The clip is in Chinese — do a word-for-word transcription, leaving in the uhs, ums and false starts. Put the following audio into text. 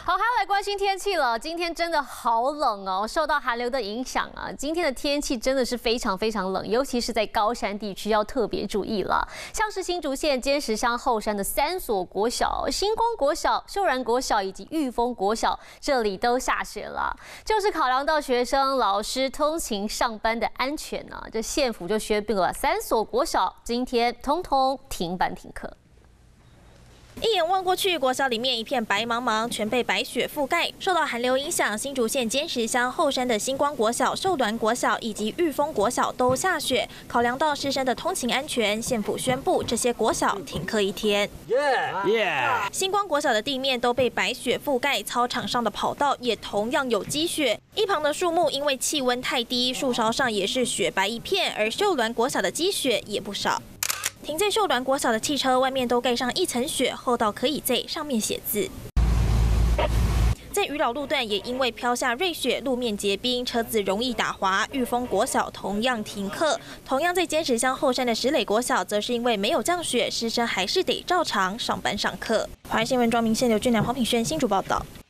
好，还要来关心天气了。今天真的好冷哦，受到寒流的影响啊，今天的天气真的是非常非常冷，尤其是在高山地区要特别注意了。像是新竹县尖石乡后山的三所国小，星光国小、秀然国小以及裕丰国小，这里都下雪了。就是考量到学生、老师通勤上班的安全呢、啊，这县府就宣布了三所国小今天通通停班停课。 一眼望过去，国小里面一片白茫茫，全被白雪覆盖。受到寒流影响，新竹县尖石乡后山的星光国小、寿銮国小以及裕丰国小都下雪。考量到师生的通勤安全，县府宣布这些国小停课一天。 耶耶！ 星光国小的地面都被白雪覆盖，操场上的跑道也同样有积雪。一旁的树木因为气温太低，树梢上也是雪白一片。而寿銮国小的积雪也不少。 停在寿銮国小的汽车外面都盖上一层雪，厚到可以在上面写字。在渔老路段也因为飘下瑞雪，路面结冰，车子容易打滑。裕丰国小同样停课。同样在尖石乡后山的石垒国小，则是因为没有降雪，师生还是得照常上班上课。华视新闻庄明宪、刘俊良、黄品轩新竹报道。